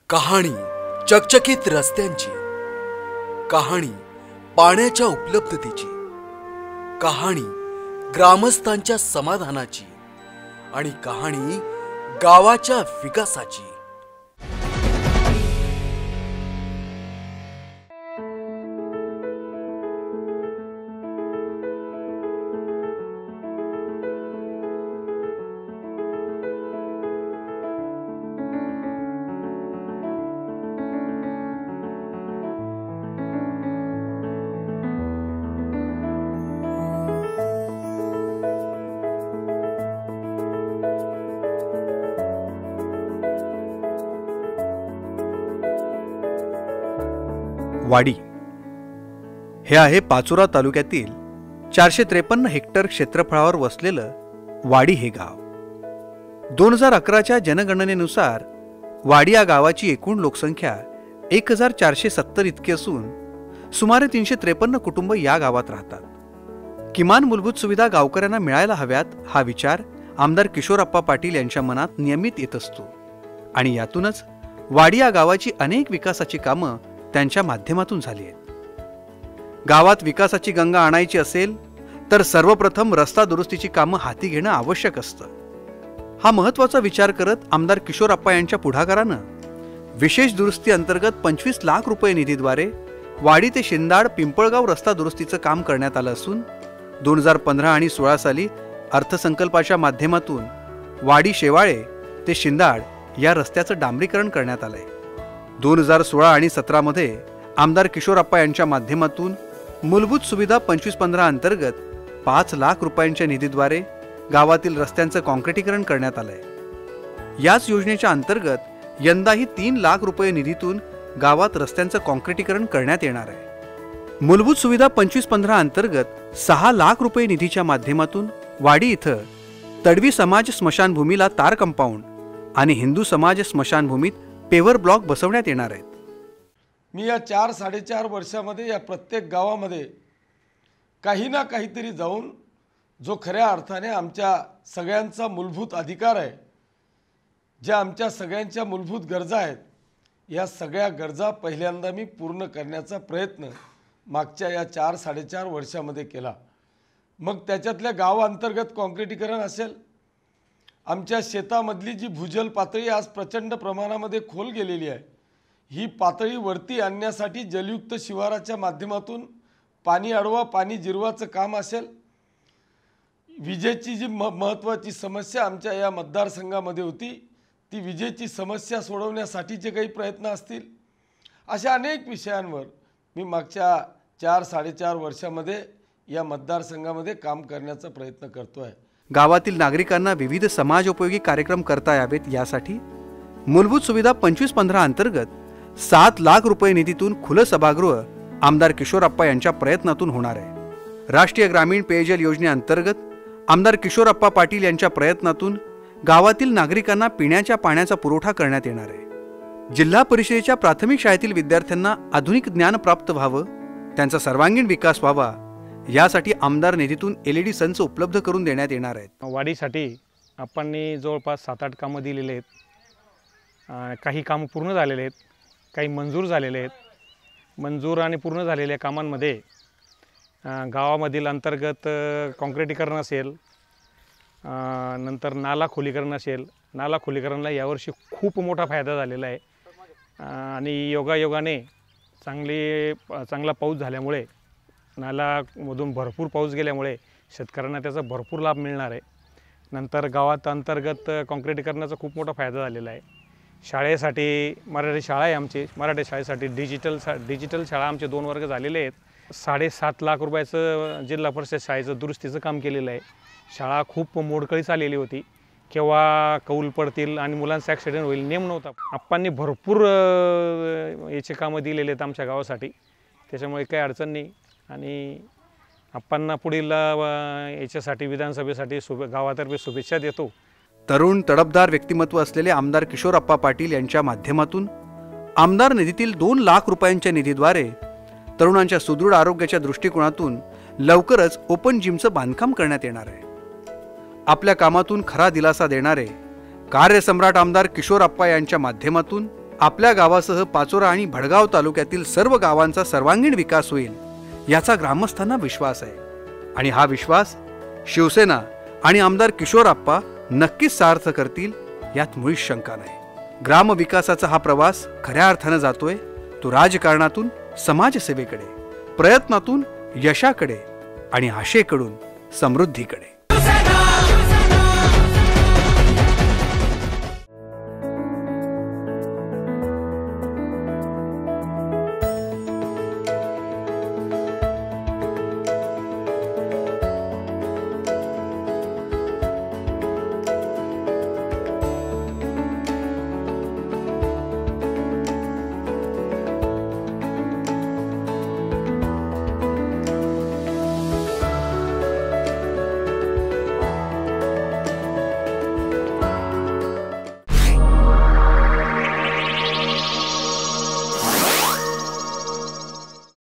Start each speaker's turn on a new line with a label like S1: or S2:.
S1: कहाणी चकचकीत रस्त्यांची, कहाणी पाण्याच्या उपलब्धतेची, कहाणी ग्रामस्थांच्या समाधानाची आणि कहाणी गावाच्या विकासाची।
S2: वाडी हे आहे पाचोरा तालुक्यातील 453 हेक्टर क्षेत्रफळावर वसलेलं वाडी हे गाव। 2011च्या जनगणनेनुसार वाडी या गावाची एकूण लोकसंख्या 1470 इतकी असून सुमारे 353 कुटुंब या गावात राहतात। किमान मूलभूत सुविधा गावकऱ्यांना मिळायला हव्यात हा विचार आमदार किशोरप्पा पाटील यांच्या मनात नियमित येत असतो आणि यातूनच वाडी या गावाची अनेक विकासाची कामं त्यांच्या माध्यमातून झाली आहेत। गावात विकासाची गंगा आणायची असेल तर सर्वप्रथम रस्ता दुरुस्तीची कामं हाती घेणं आवश्यक असतं। हा महत्त्वाचा विचार करत आमदार किशोरप्पा यांच्या पुढाकारानं विशेष दुरुस्ती अंतर्गत 25 लाख रुपये निधीद्वारे वाडी ते शिंदाड पिंपळगाव रस्ता दुरुस्तीचं काम करण्यात आलं असून 2015 आणि 16 साली अर्थसंकल्पाच्या माध्यमातून वाडी शेवाळे ते शिंदाड या रस्त्याचं डांबरीकरण करण्यात आलंय। 2016 आणि 17 मध्ये आमदार किशोरप्पा यांच्या माध्यमातून मूलभूत सुविधा 25-15 अंतर्गत 5 लाख रुपयांच्या निधीद्वारे गावातील रस्त्यांचं कॉन्क्रिटीकरण करण्यात आलंय। याच योजनेच्या अंतर्गत यंदाही 3 लाख रुपये निधीतून गावात रस्त्यांचं कॉन्क्रिटीकरण करण्यात येणार आहे। मूलभूत सुविधा 25-15 अंतर्गत 6 लाख रुपये निधीच्या माध्यमातून वाडी इथं तडवी समाज स्मशानभूमीला तार कंपाऊंड आणि हिंदू समाज स्मशानभूमीत पेवर ब्लॉक बसवण्यात येणार आहेत।
S3: मी या 4-4.5 वर्षामध्ये या प्रत्येक गावामध्ये काही ना काहीतरी जाऊन जो खऱ्या अर्थाने आमच्या सगळ्यांचा मूलभूत अधिकार आहे, ज्या आमच्या सगळ्यांच्या मूलभूत गरजा आहेत, या सगळ्या गरजा पहिल्यांदा मी पूर्ण करण्याचा प्रयत्न मागच्या या 4-4.5 वर्षामध्ये केला। मग त्याच्यातल्या गावांतर्गत कॉन्क्रिटीकरण असेल, आमच्या शेतामधली जी भूजल पातळी आज प्रचंड प्रमाणामध्ये खोल गेलेली आहे, ही पातळी वरती आणण्यासाठी जलयुक्त शिवाराच्या माध्यमातून पाणी अडवा पाणी जिरवाचं काम असेल, विजेची जी महत्त्वाची समस्या आमच्या या मतदारसंघामध्ये होती ती विजेची समस्या सोडवण्यासाठीचे काही प्रयत्न असतील, अशा अनेक विषयांवर मी मागच्या 4-4.5 वर्षामध्ये या मतदारसंघामध्ये काम करण्याचा प्रयत्न करतो आहे।
S2: गावातील नागरिकांना विविध समाजोपयोगी कार्यक्रम करता यावेत यासाठी मूलभूत सुविधा 25-15 अंतर्गत 7 लाख रुपये निधीतून खुलं सभागृह आमदार किशोरप्पा यांच्या प्रयत्नातून होणार आहे। राष्ट्रीय ग्रामीण पेयजल योजनेअंतर्गत आमदार किशोरप्पा पाटील यांच्या प्रयत्नातून गावातील नागरिकांना पिण्याच्या पाण्याचा पुरवठा करण्यात येणार आहे। जिल्हा परिषदेच्या प्राथमिक शाळेतील विद्यार्थ्यांना आधुनिक ज्ञान प्राप्त व्हावं, त्यांचा सर्वांगीण विकास व्हावा यासाठी आमदार निधीतून LED संच उपलब्ध करून देण्यात येणार आहेत।
S4: वाडीसाठी आपण जवळपास 7-8 कामं दिलेले आहेत। काही कामं पूर्ण झालेले आहेत, काही मंजूर झालेले आहेत। मंजूर आणि पूर्ण झालेल्या कामांमध्ये गावामधील अंतर्गत कॉन्क्रिटीकरण असेल, नंतर नाला खोलीकरण असेल। नाला खोलीकरणला यावर्षी खूप मोठा फायदा झालेला आहे आणि योगायोगाने चांगला पाऊस झाल्यामुळे, नालामधून भरपूर पाऊस गेल्यामुळे शेतकऱ्यांना त्याचा भरपूर लाभ मिळणार आहे। नंतर गावात अंतर्गत कॉन्क्रिटीकरणाचा खूप मोठा फायदा झालेला आहे। शाळेसाठी मराठी शाळा आहे आमची, मराठी शाळेसाठी डिजिटल शाळा आमचे 2 वर्ग झालेले आहेत। 7.5 लाख रुपयाचं जिल्हा परिषद शाळेचं दुरुस्तीचं काम केलेलं आहे। शाळा खूप मोडकळीस आलेली होती, केव्हा कौल पडतील आणि मुलांचा ॲक्सिडेंट होईल नेम नव्हता। आप्पांनी भरपूर याचे कामं दिलेले आहेत आमच्या गावासाठी, त्याच्यामुळे काही अडचण नाही आणि आप्पांना पुढील याच्यासाठी विधानसभेसाठी गावातर्फे शुभेच्छा देतो।
S2: तरुण तडफदार व्यक्तिमत्व असलेले आमदार किशोरप्पा पाटील यांच्या माध्यमातून आमदार निधीतील 2 लाख रुपयांच्या निधीद्वारे तरुणांच्या सुदृढ आरोग्याच्या दृष्टिकोनातून लवकरच ओपन जिमचं बांधकाम करण्यात येणार आहे। आपल्या कामातून खरा दिलासा देणारे कार्यसम्राट आमदार किशोरप्पा यांच्या माध्यमातून आपल्या गावासह पाचोरा आणि भडगाव तालुक्यातील सर्व गावांचा सर्वांगीण विकास होईल याचा ग्रामस्थांना विश्वास आहे. आणि हा विश्वास शिवसेना आणि आमदार किशोरप्पा नक्कीच सार्थ करतील यात मुळीच शंका नाही. ग्रामविकासाचा हा प्रवास खऱ्या अर्थानं जातोय तो राजकारणातून समाजसेवेकडे, प्रयत्नातून यशाकडे आणि आशेकडून समृद्धीकडे.